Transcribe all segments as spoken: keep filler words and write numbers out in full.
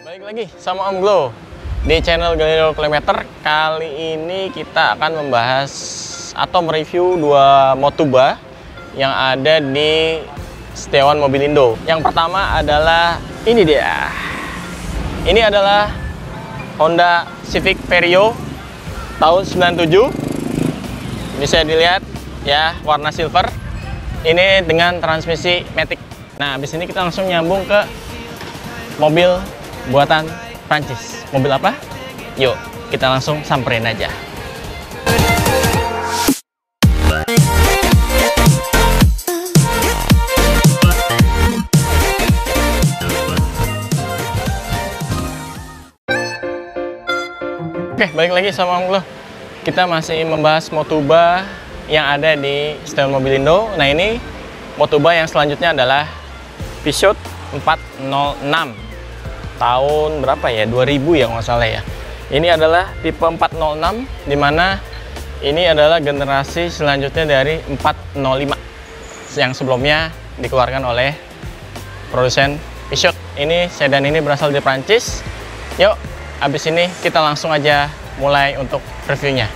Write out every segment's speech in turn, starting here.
Balik lagi sama Om Glo di channel Galileo Kilometer. Kali ini kita akan membahas atau mereview dua Motuba yang ada di Setiawan Mobilindo. Yang pertama adalah ini dia. Ini adalah Honda Civic Vario tahun sembilan puluh tujuh. Bisa dilihat ya, warna silver. Ini dengan transmisi matic. Nah, habis ini kita langsung nyambung ke mobil buatan Prancis. Mobil apa? Yuk, kita langsung samperin aja. Oke, balik lagi sama Om Glo. Kita masih membahas Motuba yang ada di Setiawan Mobilindo. Nah, ini Motuba yang selanjutnya adalah Peugeot empat nol enam tahun berapa ya, dua ribu ya nggak salah ya. Ini adalah tipe empat nol enam, dimana ini adalah generasi selanjutnya dari empat nol lima yang sebelumnya dikeluarkan oleh produsen Peugeot. Ini sedan ini berasal dari Prancis. Yuk, habis ini kita langsung aja mulai untuk reviewnya.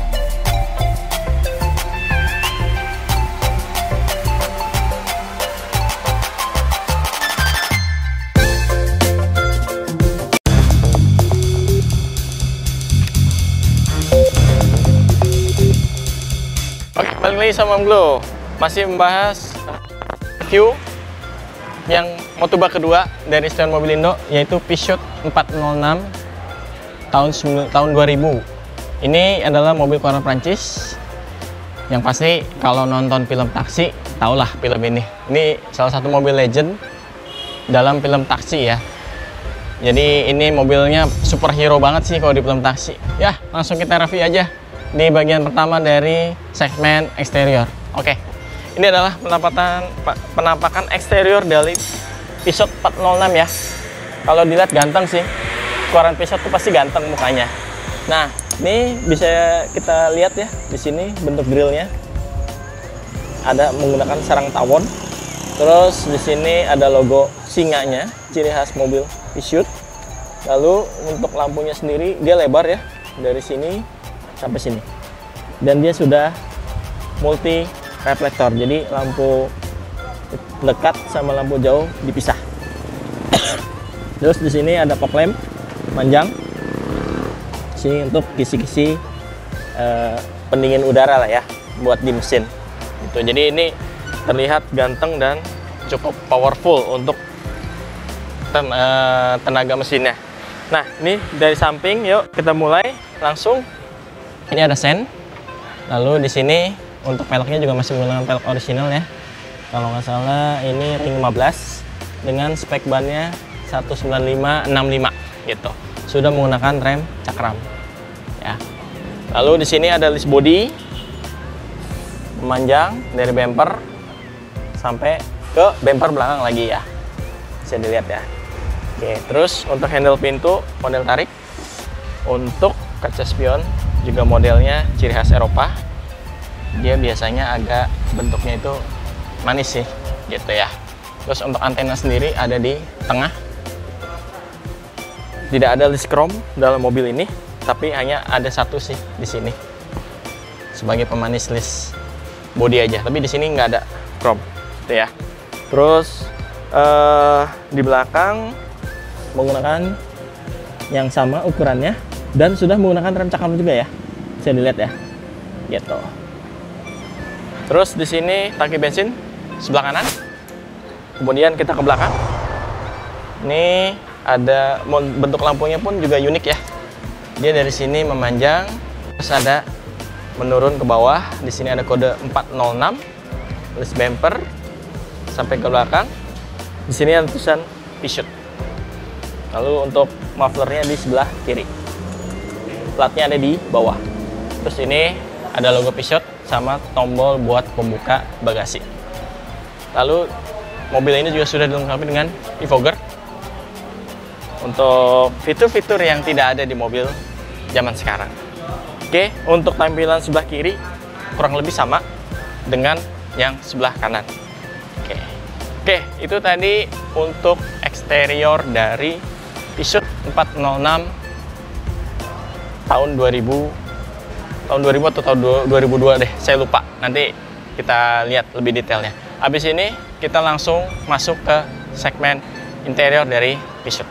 Balik lagi sama Om Glo, masih membahas review yang Motuba kedua dari Setiawan Mobilindo, yaitu Peugeot empat nol enam tahun tahun dua ribu. Ini adalah mobil keluaran Prancis yang pasti kalau nonton film taksi tahulah film ini. Ini salah satu mobil legend dalam film taksi ya. Jadi ini mobilnya superhero banget sih kalau di film taksi. Ya, langsung kita review aja di bagian pertama dari segmen eksterior. Oke, ini adalah penampakan penampakan eksterior dari Peugeot empat nol enam ya. Kalau dilihat ganteng sih, keluaran Peugeot tuh pasti ganteng mukanya. Nah, ini bisa kita lihat ya, di sini bentuk grillnya ada menggunakan sarang tawon. Terus di sini ada logo singanya, ciri khas mobil Peugeot. Lalu untuk lampunya sendiri dia lebar ya, dari sini sampai sini, dan dia sudah multi reflektor, jadi lampu dekat sama lampu jauh dipisah. Terus di sini ada fog lamp panjang sini untuk kisi-kisi eh, pendingin udara lah ya, buat di mesin gitu. Jadi ini terlihat ganteng dan cukup powerful untuk ten, eh, tenaga mesinnya. Nah, ini dari samping, yuk kita mulai langsung. Ini ada sen, lalu di sini untuk peleknya juga masih menggunakan pelek original ya. Kalau nggak salah ini ring lima belas dengan spek bannya satu sembilan lima enam lima gitu. Sudah menggunakan rem cakram ya. Lalu di sini ada list body memanjang dari bumper sampai ke bumper belakang lagi ya. Bisa dilihat ya. Oke, terus untuk handle pintu model tarik, untuk kaca spion juga modelnya ciri khas Eropa. Dia biasanya agak bentuknya itu manis sih gitu ya. Terus untuk antena sendiri ada di tengah. Tidak ada list chrome dalam mobil ini, tapi hanya ada satu sih di sini sebagai pemanis list body aja. Tapi di sini nggak ada chrome gitu ya. Terus eh, di belakang menggunakan yang sama ukurannya dan sudah menggunakan rem cakram juga ya, bisa dilihat ya, gitu. Terus di sini tangki bensin sebelah kanan. Kemudian kita ke belakang. Ini ada bentuk lampunya pun juga unik ya. Dia dari sini memanjang, terus ada menurun ke bawah. Di sini ada kode empat nol enam, list bumper sampai ke belakang. Di sini ada tulisan Peugeot. Lalu untuk mufflernya di sebelah kiri. Platnya ada di bawah. Terus ini ada logo Peugeot sama tombol buat pembuka bagasi. Lalu mobil ini juga sudah dilengkapi dengan defogger untuk fitur-fitur yang tidak ada di mobil zaman sekarang. Oke, untuk tampilan sebelah kiri kurang lebih sama dengan yang sebelah kanan. Oke, oke itu tadi untuk eksterior dari Peugeot empat nol enam tahun dua ribu, tahun dua ribu atau tahun dua ribu dua deh, saya lupa. Nanti kita lihat lebih detailnya. Habis ini kita langsung masuk ke segmen interior dari Peugeot.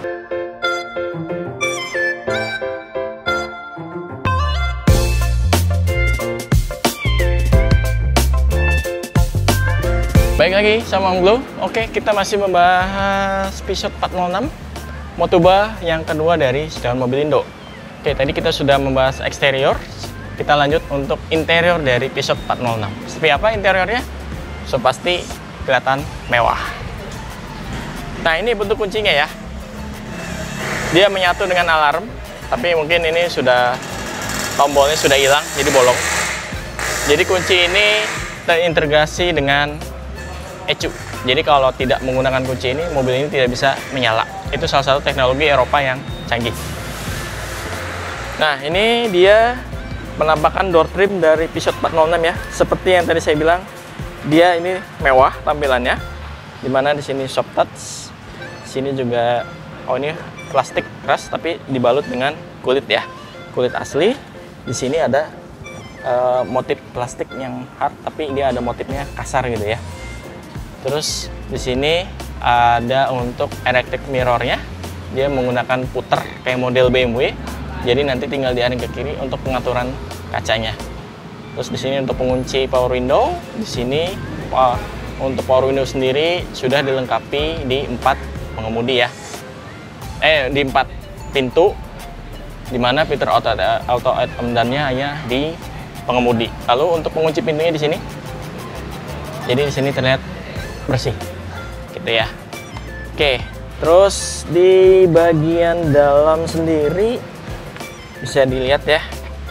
Baik lagi sama Om Glo. Oke, kita masih membahas Peugeot empat nol enam, Motoba yang kedua dari Setiawan Mobilindo. Oke, tadi kita sudah membahas eksterior. Kita lanjut untuk interior dari Peugeot empat nol enam. Seperti apa interiornya? So pasti kelihatan mewah. Nah, ini bentuk kuncinya ya. Dia menyatu dengan alarm, tapi mungkin ini sudah tombolnya sudah hilang, jadi bolong. Jadi kunci ini terintegrasi dengan E C U. Jadi kalau tidak menggunakan kunci ini, mobil ini tidak bisa menyala. Itu salah satu teknologi Eropa yang canggih. Nah, ini dia penampakan door trim dari Peugeot empat nol enam ya. Seperti yang tadi saya bilang, dia ini mewah tampilannya. Dimana di sini soft touch, sini juga, oh ini plastik keras tapi dibalut dengan kulit ya, kulit asli. Di sini ada uh, motif plastik yang hard, tapi dia ada motifnya kasar gitu ya. Terus di sini ada untuk electric mirrornya, dia menggunakan puter kayak model B M W. Jadi nanti tinggal diaring ke kiri untuk pengaturan kacanya. Terus di sini untuk pengunci power window, di sini wah, untuk power window sendiri sudah dilengkapi di empat pengemudi ya. Eh di empat pintu, dimana fitur auto auto dan-nya hanya di pengemudi. Lalu untuk pengunci pintunya di sini, jadi di sini terlihat bersih gitu ya. Oke, terus di bagian dalam sendiri bisa dilihat ya,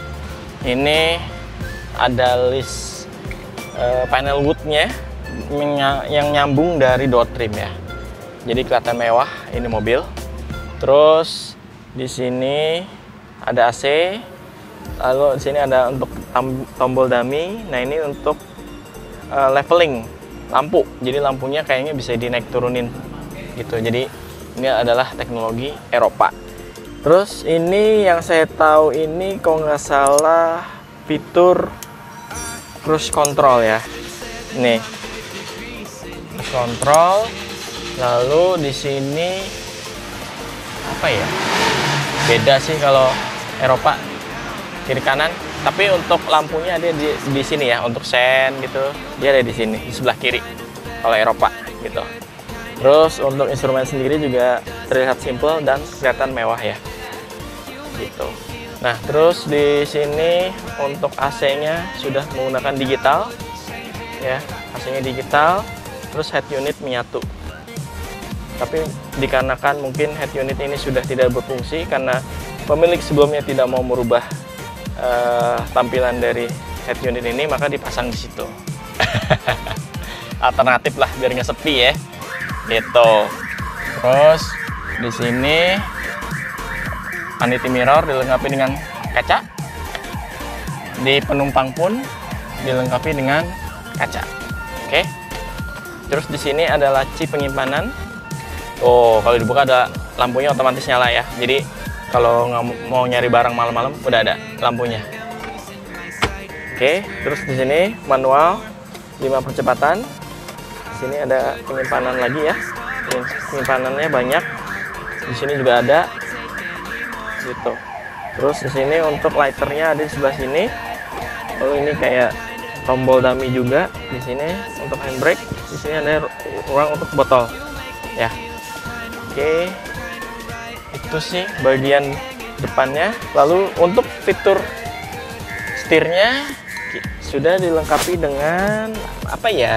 ini ada list uh, panel woodnya yang nyambung dari door trim ya, jadi kelihatan mewah ini mobil. Terus di sini ada A C, lalu di sini ada untuk tombol dummy. Nah, ini untuk uh, leveling lampu, jadi lampunya kayaknya bisa dinaik turunin gitu. Jadi ini adalah teknologi Eropa. Terus ini yang saya tahu ini kalau nggak salah fitur cruise control ya. Nih cruise control. Lalu di sini apa ya? Beda sih kalau Eropa kiri kanan. Tapi untuk lampunya ada di, di sini ya, untuk sen gitu, dia ada di sini, di sebelah kiri kalau Eropa gitu. Terus untuk instrumen sendiri juga terlihat simple dan kelihatan mewah ya, gitu. Nah, terus di sini untuk A C-nya sudah menggunakan digital, ya, A C-nya digital. Terus head unit menyatu. Tapi dikarenakan mungkin head unit ini sudah tidak berfungsi karena pemilik sebelumnya tidak mau merubah Uh, tampilan dari head unit ini, maka dipasang di situ. Alternatif lah biar nggak sepi ya, gitu. Terus di sini vanity mirror dilengkapi dengan kaca. Di penumpang pun dilengkapi dengan kaca. Oke. Terus di sini ada laci penyimpanan. Oh, kalau dibuka ada lampunya otomatis nyala ya. Jadi kalau nggak mau nyari barang malam-malam, udah ada lampunya. Oke, terus di sini manual lima percepatan. Di sini ada penyimpanan lagi ya. Penyimpanannya banyak. Di sini juga ada. Gitu. Terus di sini untuk lighternya ada di sebelah sini. Lalu ini kayak tombol dummy juga di sini untuk handbrake. Di sini ada ruang untuk botol. Ya. Oke. Itu sih bagian depannya. Lalu untuk fitur setirnya sudah dilengkapi dengan apa ya?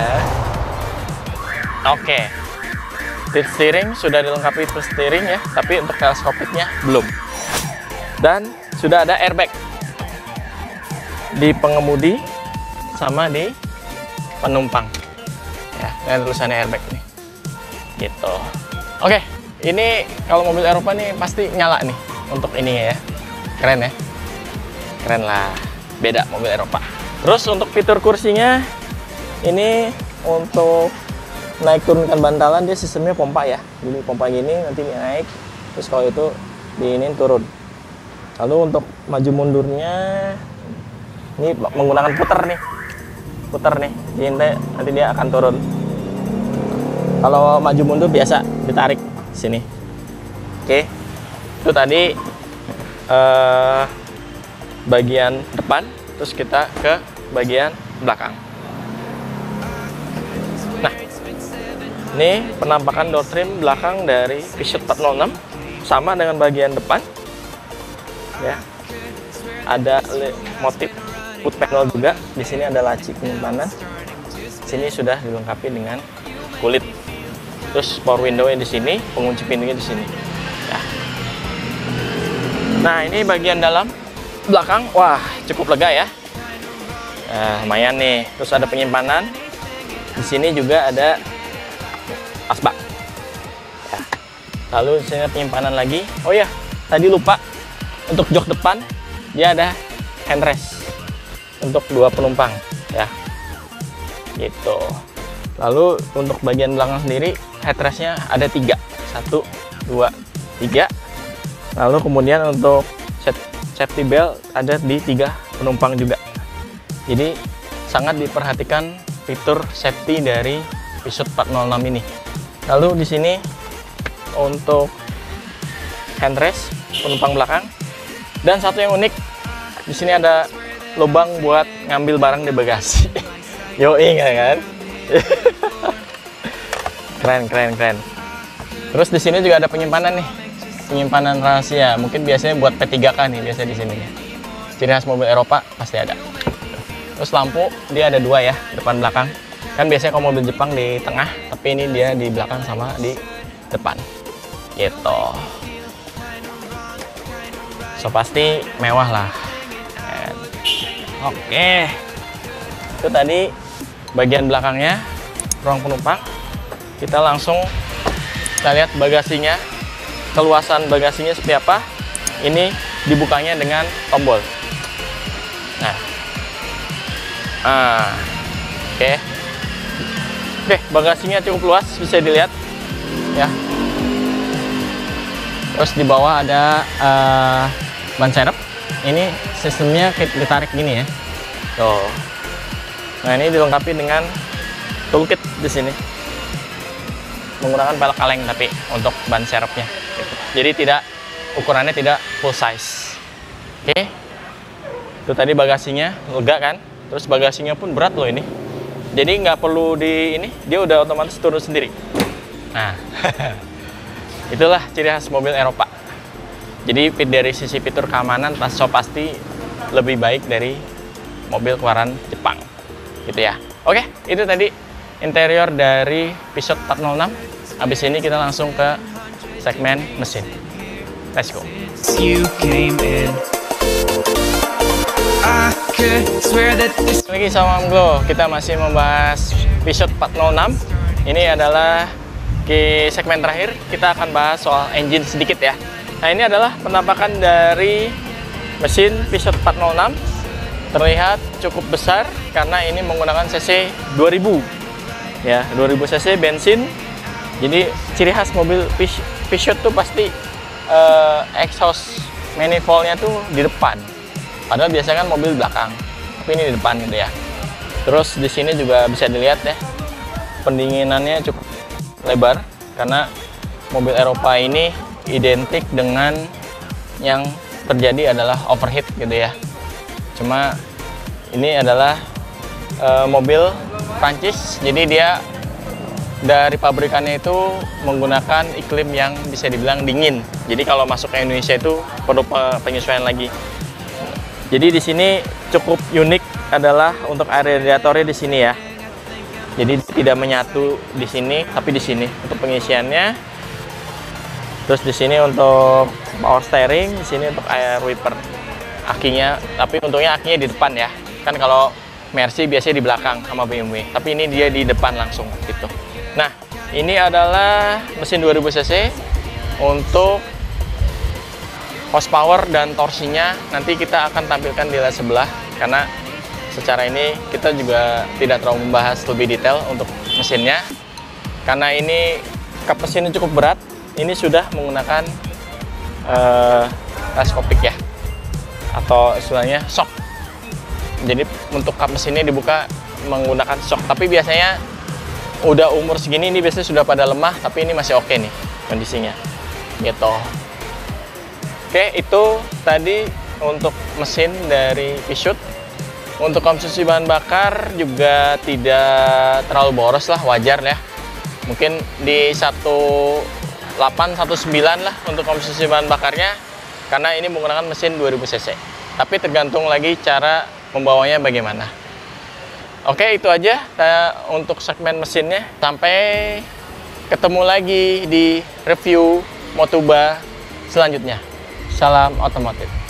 Oke, seat steering sudah dilengkapi fitur steering ya, tapi untuk teleskopiknya belum. Dan sudah ada airbag di pengemudi sama di penumpang. Ya, dengan tulisannya airbag nih. Gitu. Oke. Ini kalau mobil Eropa nih pasti nyala nih untuk ini ya. Keren ya. Keren lah. Beda mobil Eropa. Terus untuk fitur kursinya ini untuk naik turunkan bantalan dia sistemnya pompa ya. Jadi pompa gini nanti naik terus kalau itu diinin turun. Lalu untuk maju mundurnya ini menggunakan puter nih, puter nih, diintai nanti dia akan turun. Kalau maju mundur biasa ditarik sini. Oke, itu tadi eh, bagian depan, terus kita ke bagian belakang. Nah, ini penampakan door trim belakang dari Peugeot empat nol enam sama dengan bagian depan. Ya, ada motif foot panel juga. Di sini ada laci penyimpanan. Sini sudah dilengkapi dengan kulit. Terus power window-nya di sini, pengunci pintunya di sini. Ya. Nah, ini bagian dalam belakang. Wah, cukup lega ya. Nah, lumayan nih. Terus ada penyimpanan. Di sini juga ada asbak. Ya. Lalu di sini penyimpanan lagi. Oh ya, tadi lupa. Untuk jok depan dia ada handrest untuk dua penumpang ya. Gitu. Lalu untuk bagian belakang sendiri headrestnya ada tiga, satu, dua, tiga. Lalu kemudian untuk safety belt ada di tiga penumpang juga. Jadi sangat diperhatikan fitur safety dari Peugeot empat nol enam ini. Lalu di sini untuk handrest penumpang belakang. Dan satu yang unik, di sini ada lubang buat ngambil barang di bagasi. Yoi kan? Keren, keren, keren. Terus di sini juga ada penyimpanan nih, penyimpanan rahasia. Mungkin biasanya buat P tiga K nih, biasa di sini. Ciri khas mobil Eropa pasti ada. Terus lampu dia ada dua ya, depan belakang. Kan biasanya kalau mobil Jepang di tengah, tapi ini dia di belakang sama di depan. Gitu. So pasti mewah lah. Oke, itu tadi bagian belakangnya, ruang penumpang. Kita langsung kita lihat bagasinya, keluasan bagasinya seperti apa. Ini dibukanya dengan tombol. Nah, ah, oke, oke, bagasinya cukup luas, bisa dilihat, ya. Terus di bawah ada uh, ban serep. Ini sistemnya ditarik gini ya. Tuh. Nah, ini dilengkapi dengan toolkit di sini. Menggunakan pelek kaleng tapi untuk ban serepnya. Gitu. Jadi tidak ukurannya tidak full size. Oke. Itu tadi bagasinya lega kan. Terus bagasinya pun berat loh ini. Jadi nggak perlu di ini, dia udah otomatis turun sendiri. Nah. Itulah ciri khas mobil Eropa. Jadi dari sisi fitur keamanan pas so pasti lebih baik dari mobil keluaran Jepang, gitu ya. Oke, itu tadi interior dari Peugeot empat nol enam. Habis ini kita langsung ke segmen mesin. Let's go. Lagi sama Om Glo, kita masih membahas Peugeot empat nol enam. Ini adalah di segmen terakhir, kita akan bahas soal engine sedikit ya. Nah, ini adalah penampakan dari mesin Peugeot empat nol enam. Terlihat cukup besar karena ini menggunakan cc dua ribu. Ya, dua ribu cc bensin. Jadi ciri khas mobil Peugeot tuh pasti uh, exhaust manifoldnya tuh di depan. Padahal biasanya kan mobil belakang. Tapi ini di depan gitu ya. Terus di sini juga bisa dilihat ya. Pendinginannya cukup lebar karena mobil Eropa ini identik dengan yang terjadi adalah overheat gitu ya. Cuma ini adalah e, mobil Prancis, jadi dia dari pabrikannya itu menggunakan iklim yang bisa dibilang dingin. Jadi kalau masuk ke Indonesia itu perlu penyesuaian lagi. Jadi di sini cukup unik adalah untuk air radiatornya di sini ya. Jadi tidak menyatu di sini, tapi di sini untuk pengisiannya. Terus di sini untuk power steering, di sini untuk air wiper. Akinya, tapi untungnya akinya di depan ya. Kan kalau Mercy biasanya di belakang sama B M W, tapi ini dia di depan langsung gitu. Nah, ini adalah mesin dua ribu cc. Untuk horsepower dan torsinya nanti kita akan tampilkan di layar sebelah, karena secara ini kita juga tidak terlalu membahas lebih detail untuk mesinnya, karena ini kap mesinnya cukup berat. Ini sudah menggunakan uh, teleskopik ya, atau istilahnya shock. Jadi untuk kap mesinnya dibuka menggunakan shock, tapi biasanya udah umur segini ini biasanya sudah pada lemah, tapi ini masih oke nih kondisinya gitu. Oke, itu tadi untuk mesin dari Peugeot. Untuk konsumsi bahan bakar juga tidak terlalu boros lah, wajar ya, mungkin di seratus delapan seratus sembilan lah untuk konsumsi bahan bakarnya, karena ini menggunakan mesin dua ribu cc, tapi tergantung lagi cara membawanya bagaimana. Oke, itu aja untuk segmen mesinnya. Sampai ketemu lagi di review Motuba selanjutnya. Salam otomotif.